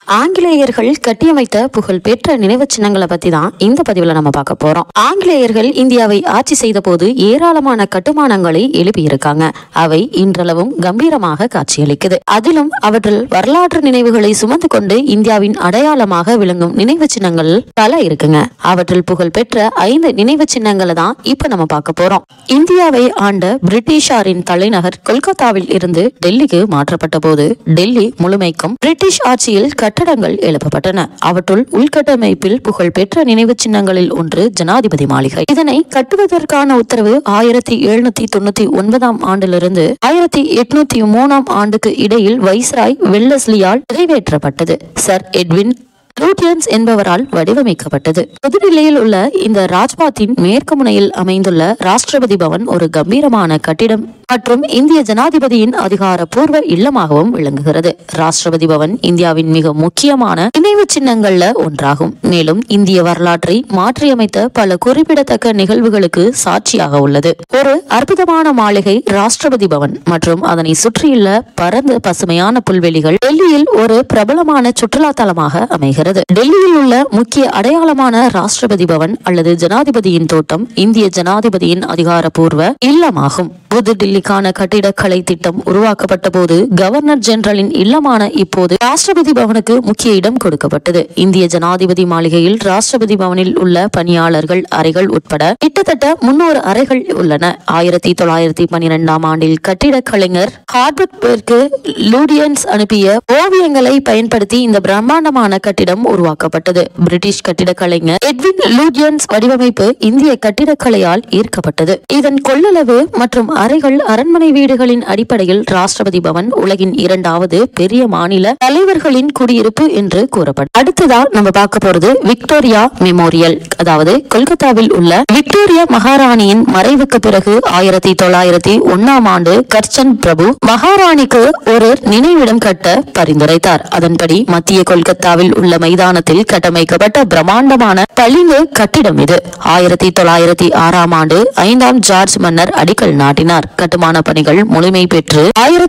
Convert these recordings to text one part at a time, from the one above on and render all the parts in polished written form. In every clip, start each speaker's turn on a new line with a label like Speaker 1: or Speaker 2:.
Speaker 1: ஆங்கிலேயர்கள் கட்டியமைத்த புகழ்பெற்ற நினைவு சின்னங்களை பத்தி தான் இந்த பதிவுல நம்ம பார்க்க போறோம். ஆங்கிலேயர்கள் இந்தியாவை ஆட்சி செய்த போது ஏராளமான கட்டுமானங்களை எழுப்பியிருக்காங்க. அவை இன்றளவும் கம்பீரமாக காட்சியளிக்குது. அதிலும் அவற்றில் வரலாற்று நினைவுகளை சுமந்து கொண்டு இந்தியாவின் அடையாளமாக விளங்கும் நினைவு சின்னங்கள் பல இருக்குங்க. அவற்றில் புகழ்பெற்ற 5 நினைவு சின்னங்களை தான் இப்ப நம்ம பார்க்க போறோம். இந்தியாவை ஆண்ட பிரிட்டிஷாரின் தலைநகர் கொல்கத்தாவில் இருந்து டெல்லிக்கு மாற்றப்பட்ட போது டெல்லி முழுமைக்கும் பிரிட்டிஷ் ஆட்சியில் கட்டடங்கள் எழுப்பப்பட்டன. அவற்றுள் உள்கட்டமைப்பில் புகழ்பெற்ற நினைவு சின்னங்களில் ஒன்று ஜனாதிபதி மாளிகை. இதனை கட்டுவதற்கான உத்தரவு 1799 ஆண்டிலிருந்து 1803 ஆண்டுக்கு இடையில் வைஸ்ராய் வெல்லஸ்லியால் நிறைவேற்றப்பட்டது. சர் எட்வின் லூட்டியன்ஸ் என்பவரால் வடிவமைக்கப்பட்டது. புதுடில்லியில் உள்ள இந்த ராஜ்பாத்தின் மேற்கு முனையில் அமைந்துள்ள ராஷ்டிரபதி பவன் ஒரு கம்பீரமான கட்டிடம் மற்றும் இந்திய ஜனாதிபதியின் அதிகாரப்பூர்வ இல்லமாகவும் விளங்குகிறது. ராஷ்டிரபதி பவன் இந்தியாவின் மிக முக்கியமான நினைவு சின்னங்கள்ல ஒன்றாகும். மேலும் இந்திய வரலாற்றை மாற்றியமைத்த பல குறிப்பிடத்தக்க நிகழ்வுகளுக்கு சாட்சியாக உள்ளது. ஒரு அற்புதமான மாளிகை ராஷ்டிரபதி பவன் மற்றும் அதனை சுற்றியுள்ள பரந்த பசுமையான புல்வெளிகள் டெல்லியில் ஒரு பிரபலமான சுற்றுலா தலமாக அமைகிறது. டெல்லியில் உள்ள முக்கிய அடையாளமான ராஷ்டிரபதி பவன் அல்லது ஜனாதிபதியின் தோட்டம் இந்திய ஜனாதிபதியின் அதிகாரப்பூர்வ இல்லமாகும். புதுடில்லிக்கான கட்டிடக்கலை திட்டம் உருவாக்கப்பட்ட போது கவர்னர் ஜெனரலின் இல்லமான இப்போது ராஷ்டிரபதி பவனுக்கு முக்கிய இடம் கொடுக்கப்பட்டது. இந்திய ஜனாதிபதி மாளிகையில் ராஷ்டிரபதி பவனில் உள்ள பணியாளர்கள் அறைகள் உட்பட கிட்டத்தட்ட 300 அறைகள் உள்ளன. 1912 ஆண்டில் கட்டிடக்கலைஞர் ஹார்பர்ட் லூடியன்ஸ் அனுப்பிய ஓவியங்களை பயன்படுத்தி இந்த பிரம்மாண்டமான கட்டிடம் உருவாக்கப்பட்டது. பிரிட்டிஷ் கட்டிடக்கலைஞர் எட்வின் லூடியன்ஸ் வடிவமைப்பு இந்திய கட்டிடக்கலையால் ஈர்க்கப்பட்டது. இதன் கொள்ளளவு மற்றும் அறைகள் அரண்மனை வீடுகளின் அடிப்படையில் ராஷ்டிரபதி பவன் உலகின் 2வது பெரிய மாநில தலைவர்களின் குடியிருப்பு என்று கூறப்படும். அடுத்ததா நம்ம பார்க்க போறது விக்டோரியா மெமோரியல். அதாவது கொல்கத்தாவில் உள்ள விக்டோரியா மகாராணியின் மறைவுக்கு பிறகு 1901 ஆண்டு கர்ச்சன் பிரபு மகாராணிக்கு ஒரு நினைவிடம் கட்ட பரிந்துரைத்தார். அதன்படி மத்திய கொல்கத்தாவில் உள்ள மைதானத்தில் கட்டமைக்கப்பட்ட பிரம்மாண்டமான பளிங்கு கட்டிடம் இது. 1906 ஆண்டு 5ஆம் ஜார்ஜ் மன்னர் அடிக்கல் நாட்டினார். கட்டுமான பணிகள் முழுமை பெற்று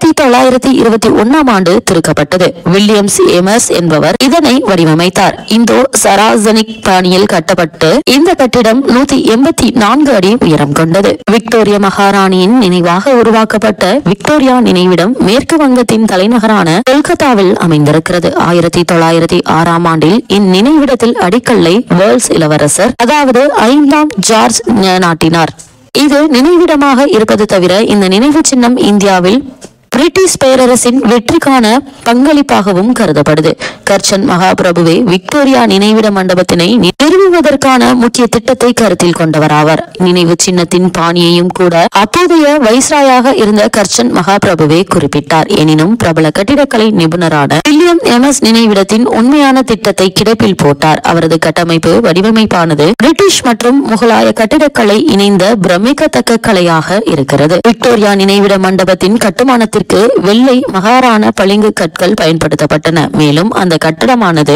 Speaker 1: 1921 ஆண்டு திறக்கப்பட்டது. வில்லியம்ஸ் எமர்ஸ் என்பவர் இதனை வடிவமைத்தார். இந்தோ சராசனிக் பாணியில் கட்டப்பட்டு இந்த கட்டிடம் 184 அடி உயரம் கொண்டது. விக்டோரியா மகாராணியின் நினைவாக உருவாக்கப்பட்ட விக்டோரியா நினைவிடம் மேற்கு வங்கத்தின் தலைநகரான கொல்கத்தாவில் அமைந்திருக்கிறது. 1906 ஆண்டில் இந்நினைவிடத்தில் அடிக்கல்லை வேல்ஸ் இளவரசர் அதாவது 5ஆம் ஜார்ஜ் நாட்டினார். இது நினைவிடமாக இருப்பது தவிர இந்த நினைவு சின்னம் இந்தியாவில் பிரிட்டிஷ் பேரரசின் வெற்றிக்கான பங்களிப்பாகவும் கருதப்படுது. கர்ச்சன் மகாபிரபுவே விக்டோரியா நினைவிட மண்டபத்தினை நிறுவுவதற்கான முக்கிய திட்டத்தை கருத்தில் கொண்டவராவர். நினைவு சின்னத்தின் பாணியையும் கூட அப்போதைய வைஸ்ராயாக இருந்த கர்ச்சன் மகாபிரபுவே குறிப்பிட்டார். எனினும் பிரபல கட்டிடக்கலை நிபுணரான வில்லியம் எமர்ஸ் நினைவிடத்தின் உண்மையான திட்டத்தை கிடப்பில் போட்டார். அவரது கட்டமைப்பு வடிவமைப்பானது பிரிட்டிஷ் மற்றும் முகலாய கட்டிடக்கலை இணைந்த பிரமிக்கத்தக்க கலையாக இருக்கிறது. விக்டோரியா நினைவிட மண்டபத்தின் கட்டுமானத்திற்கு வெள்ளை மகாராண பளிங்கு கற்கள் பயன்படுத்தப்பட்டன. மேலும் அந்த கட்டடமானது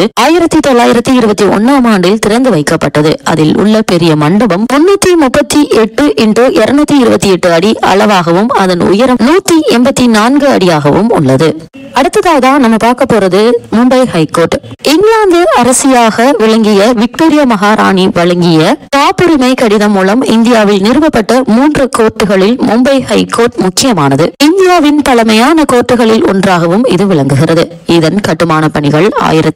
Speaker 1: 1921 ஆண்டில் திறந்து வைக்கப்பட்டது. அதில் உள்ள பெரிய மண்டபம் 338 × 228 அடி அளவாகவும் அதன் உயரம் 184 அடியாகவும் உள்ளது. அடுத்ததாக நம்ம பார்க்க போறது மும்பை ஹைகோர்ட். இங்கிலாந்து அரசியாக விளங்கிய விக்டோரியா மகாராணி வழங்கிய காப்புரிமை கடிதம் மூலம் இந்தியாவில் நிறுவப்பட்ட 3 கோர்ட்டுகளில் மும்பை ஹைகோர்ட் முக்கியமானது. இந்தியாவின் பழமையான கோர்ட்டுகளில் ஒன்றாகவும் இது விளங்குகிறது. இதன் கட்டுமான பணிகள்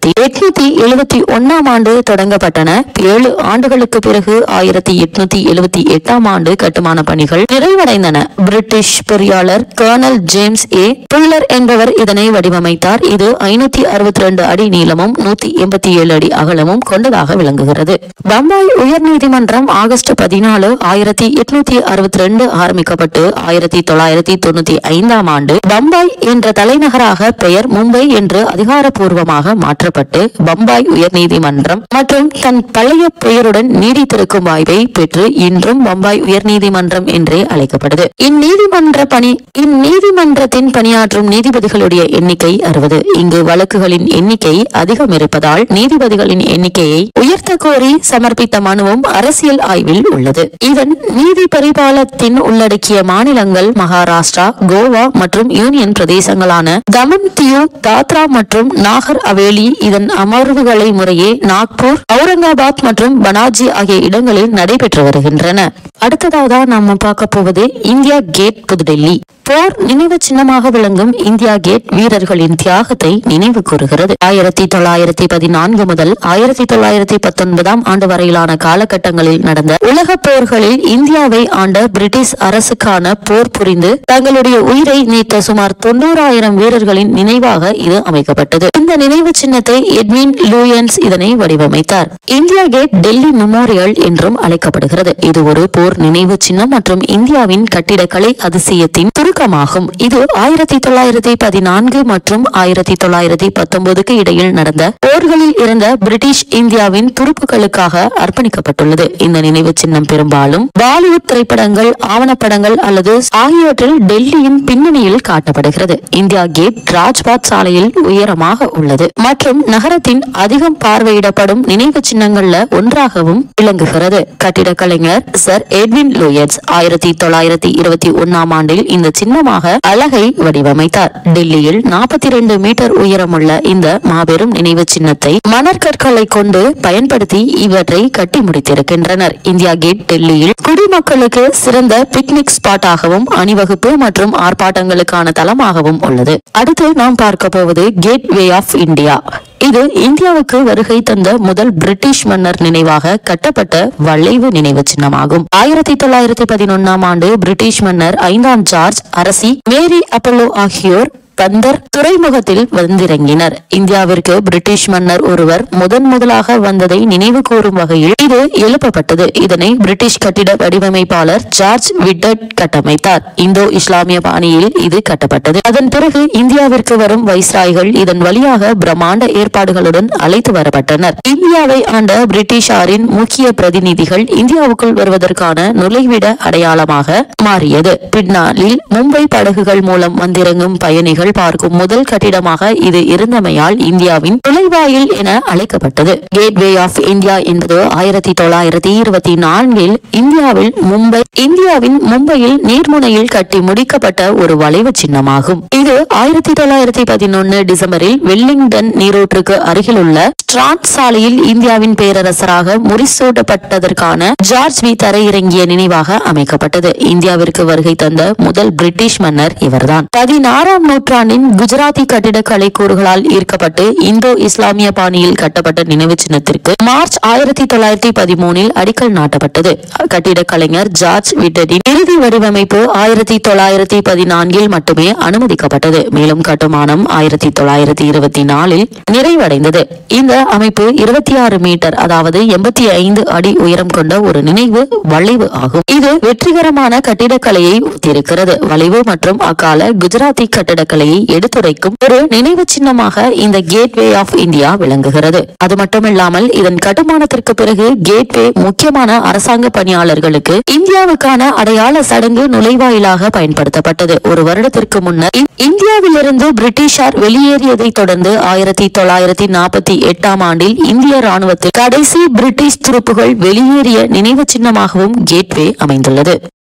Speaker 1: 1871 ஆண்டு தொடங்கப்பட்டன. 7 ஆண்டுகளுக்கு பிறகு 1878 ஆண்டு கட்டுமான பணிகள் நிறைவடைந்தன. பிரிட்டிஷ் பொறியாளர் கர்னல் ஜேம்ஸ் ஏ புல்லர் என்பவர் இதனை வடிவமைத்தார். இது 562 அடி நீளமும் 187 அடி அகலமும் கொண்டதாக விளங்குகிறது. பம்பாய் உயர் நீதிமன்றம் ஆகஸ்ட் 14, 1862 ஆரம்பிக்கப்பட்டு 1995 ஆண்டு பம்பாய் என்ற தலைநகராக பெயர் மும்பை என்று அதிகாரப்பூர்வமாக மாற்றப்பட்டு பம்பாய் உயர் நீதிமன்றம் மற்றும் தன் பழைய பெயருடன் நீடித்திருக்கும் வாய்ப்பை பெற்று இன்றும் பம்பாய் உயர் நீதிமன்றம் என்றே அழைக்கப்படுது. இந்நீதிமன்றத்தின் பணியாற்றும் நீதிபதிகளுடைய எண்ணிக்கை 60. இங்கு வழக்குகளின் எண்ணிக்கை அதிகம் இருப்பதால் நீதிபதிகளின் எண்ணிக்கையை உயர்த்த கோரி சமர்ப்பித்த மனுவும் அரசியல் ஆய்வில் உள்ளது. இதன் நீதி பரிபாலத்தின் உள்ளடக்கிய மாநிலங்கள் மகாராஷ்டிரா, கோவா மற்றும் மற்றும் யூனியன் பிரதேசங்களான தமன் தியூ, தாத்ரா மற்றும் நாகர் ஹவேலி இதன் அமர்வுகளை முறையே நாக்பூர், அவுரங்காபாத் மற்றும் பனாஜி ஆகிய இடங்களில் நடைபெற்று வருகின்றன. அடுத்ததாக நாம பார்க்க போவது இந்தியா கேட், புதுடெல்லி. போர் நினைவு சின்னமாக விளங்கும் இந்தியா கேட் வீரர்களின் தியாகத்தை நினைவு கூறுகிறது. 1914 முதல் 1919 ஆண்டு வரையிலான காலகட்டங்களில் நடந்த உலக போர்களில் இந்தியாவை ஆண்ட பிரிட்டிஷ் அரசுக்கான போர் புரிந்து தங்களுடைய உயிரை நீத்த சுமார் 90,000 வீரர்களின் நினைவாக இது அமைக்கப்பட்டது. இந்த நினைவு சின்னத்தை எட்வின் லூயன்ஸ் இதனை வடிவமைத்தார். இந்தியா கேட் டெல்லி மெமோரியல் என்றும் அழைக்கப்படுகிறது. இது ஒரு போர் நினைவு சின்னம் மற்றும் இந்தியாவின் கட்டிடக்கலை அதிசயத்தின் சுருக்கமாகும். இது 1914 மற்றும் 1919 இடையில் நடந்த போர்களில் இருந்த பிரிட்டிஷ் இந்தியாவின் துருப்புகளுக்காக அர்ப்பணிக்கப்பட்டுள்ளது. இந்த நினைவு சின்னம் பெரும்பாலும் பாலிவுட் திரைப்படங்கள், ஆவணப்படங்கள் அல்லது ஆகியவற்றில் டெல்லியின் பின்னணியில் காட்டப்படுகிறது. இந்தியா கேட் ராஜ்பாத் சாலையில் உயரமாக உள்ளது மற்றும் நகரத்தின் அதிகம் பார்வையிடப்படும் நினைவு சின்னங்கள்ல ஒன்றாகவும் விளங்குகிறது. கட்டிடக்கலைஞர் சர் எட்வின் லூயன்ஸ் 1921 ஆண்டில் இந்த சின்னமாக அழகை வடிவமைத்தார். டெல்லியில் 42 மீட்டர் உயரமுள்ள இந்த மாபெரும் நினைவு சின்னத்தை மணற்கற்களை கொண்டு பயன்படுத்தி இவற்றை கட்டி முடித்திருக்கின்றனர். இந்தியா கேட் டெல்லியில் குடிமக்களுக்கு சிறந்த பிக்னிக் ஸ்பாட்டாகவும் அணிவகுப்பு மற்றும் ஆர்ப்பாட்டங்களுக்கான தளமாகவும் உள்ளது. அடுத்து நாம் பார்க்க போவது கேட்வே ஆஃப் இந்தியா. இது இந்தியாவுக்கு வருகை தந்த முதல் பிரிட்டிஷ் மன்னர் நினைவாக கட்டப்பட்ட வளைவு நினைவு சின்னமாகும். 1911 ஆண்டு பிரிட்டிஷ் மன்னர் 5ஆம் ஜார்ஜ், அரசி மேரி அப்பல்லோ ஆகியோர் பந்தர் துறைமுகத்தில் வந்திறங்கினர். இந்தியாவிற்கு பிரிட்டிஷ் மன்னர் ஒருவர் முதலாக வந்ததை நினைவு கூறும் வகையில் இது எழுப்பப்பட்டது. இதனை பிரிட்டிஷ் கட்டிட வடிவமைப்பாளர் ஜார்ஜ் விட்டட் கட்டமைத்தார். இந்தோ இஸ்லாமிய பாணியில் இது கட்டப்பட்டது. அதன் பிறகு இந்தியாவிற்கு வரும் வைஸ்ராய்கள் இதன் வழியாக பிரம்மாண்ட ஏற்பாடுகளுடன் அழைத்து வரப்பட்டனர். இந்தியாவை ஆண்ட பிரிட்டிஷாரின் முக்கிய பிரதிநிதிகள் இந்தியாவுக்குள் வருவதற்கான நுழைவிட அடையாளமாக மாறியது. பின்னாளில் மும்பை படகுகள் மூலம் வந்திறங்கும் பயணிகள் பார்க்கும் முதல் கட்டிடமாக இது இருந்தமையால் இந்தியாவின் நுழைவாயில் என அழைக்கப்பட்டது. கேட்வே ஆஃப் இந்தியா என்பது 1924 இந்தியாவின் மும்பையில் நீர்முனையில் கட்டி முடிக்கப்பட்ட ஒரு வளைவு சின்னமாகும். இது 1911 டிசம்பரில் வெல்லிங்டன் நீரூற்றுக்கு அருகிலுள்ள ஸ்ட்ராண்ட் சாலையில் இந்தியாவின் பேரரசராக முடிசூட்டப்பட்டதற்கான ஜார்ஜ் வி தரையிறங்கிய நினைவாக அமைக்கப்பட்டது. இந்தியாவிற்கு வருகை தந்த முதல் பிரிட்டிஷ் மன்னர் இவர்தான். 16ஆம் நூற்றாண்டின் குஜராத்தி கட்டிடக்கலை கூறுகளால் ஈர்க்கப்பட்டு இந்தோ இஸ்லாமிய பாணியில் கட்டப்பட்ட நினைவு சின்னத்திற்கு மார்ச் 1913 அடிக்கல் நாட்டப்பட்டது. கட்டிடக்கலைஞர் ஜார்ஜ் விட்டடின் இறுதி வடிவமைப்பு 1914 மட்டுமே அனுமதிக்கப்பட்டது. மேலும் கட்டுமானம் 1924 நிறைவடைந்தது. இந்த அமைப்பு 26 மீட்டர் அதாவது 85 அடி உயரம் கொண்ட ஒரு நினைவு வளைவு ஆகும். இது வெற்றிகரமான கட்டிடக்கலையை ஒத்திருக்கிறது. வளைவு மற்றும் அக்கால குஜராத்தி கட்டிடக்கலையை எடுத்துரைக்கும் ஒரு நினைவு சின்னமாக இந்த கேட்வே ஆஃப் இந்தியா விளங்குகிறது. அது மட்டுமில்லாமல் இதன் கட்டுமானத்திற்கு பிறகு கேட்வே முக்கியமான அரசாங்க பணியாளர்களுக்கு இந்தியாவுக்கான அடையாள சடங்கு நுழைவாயிலாக பயன்படுத்தப்பட்டது. ஒரு வருடத்திற்கு முன்னர் இந்தியாவிலிருந்து பிரிட்டிஷார் வெளியேறியதை தொடர்ந்து 1948 ஆண்டில் இந்திய ராணுவத்தில் கடைசி பிரிட்டிஷ் துருப்புகள் வெளியேறிய நினைவு சின்னமாகவும் கேட்வே அமைந்துள்ளது.